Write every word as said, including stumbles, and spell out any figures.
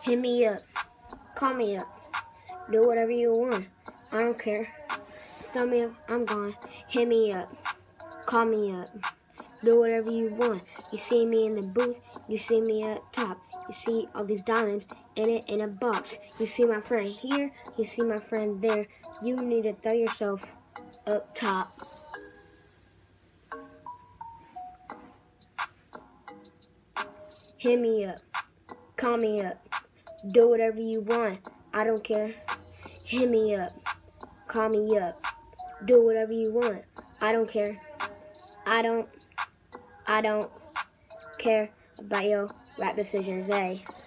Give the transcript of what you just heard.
Hit me up, call me up, do whatever you want. I don't care. Tell me if I'm gone. Hit me up, call me up, do whatever you want. You see me in the booth, you see me up top. You see all these diamonds in it in a box. You see my friend here, you see my friend there. You need to throw yourself up top. Hit me up, call me up, do whatever you want. I don't care. Hit me up, call me up, do whatever you want. I don't care. I don't, I don't care about your rap decisions, eh?